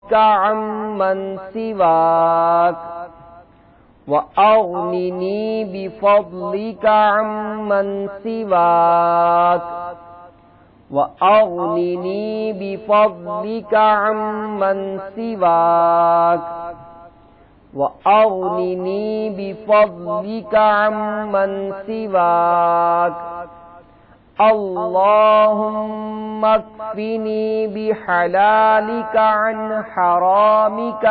بفضلك عمن سواك وأغنني بفضلك عمن سواك وأغنني بفضلك عمن سواك وأغنني بفضلك عمن سواك اللهم اكفني بحلالك عن حرامك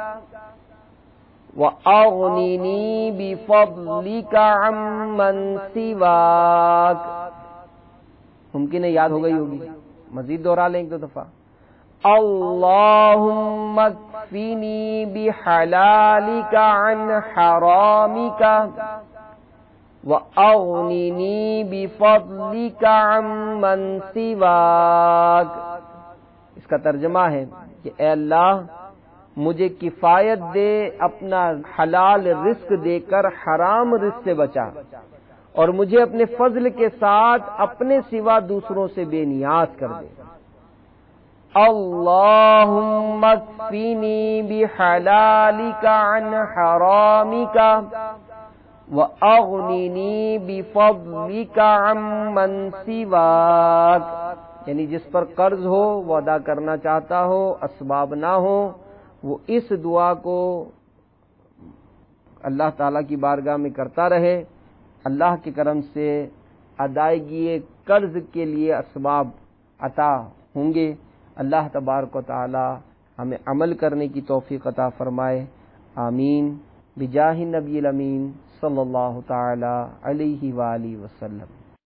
وأغنني بفضلك عمن سواك. ممکن ہے یاد ہو گئی ہوگی، مزید دوہرا لیں ایک دو دفعہ. اللهم اكفني بحلالك عن حرامك وأغنني بفضلك عمن سواك. اس کا ترجمہ ہے کہ اے اللہ مجھے کفایت دے، اپنا حلال رزق دے کر حرام رزق سے بچا، اور مجھے اپنے فضل کے ساتھ اپنے سوا دوسروں سے بے نیاز کر دے. اللہم اکفنی بحلالک عن حرامک وَأَغْنِنِي بِفَضْلِكَ عَمَّنْ سِوَاكَ. یعنی جس پر قرض ہو وہ ادا کرنا چاہتا ہو، اسباب نہ ہو، وہ اس دعا کو اللہ تعالیٰ کی بارگاہ میں کرتا رہے. اللہ کے کرم سے ادائیگی قرض کے لیے اسباب عطا ہوں گے. اللہ تبارک و تعالی ہمیں عمل کرنے کی توفیق عطا فرمائے. آمین بجاہ نبی الامین صلی اللہ تعالی علیہ وآلہ وسلم.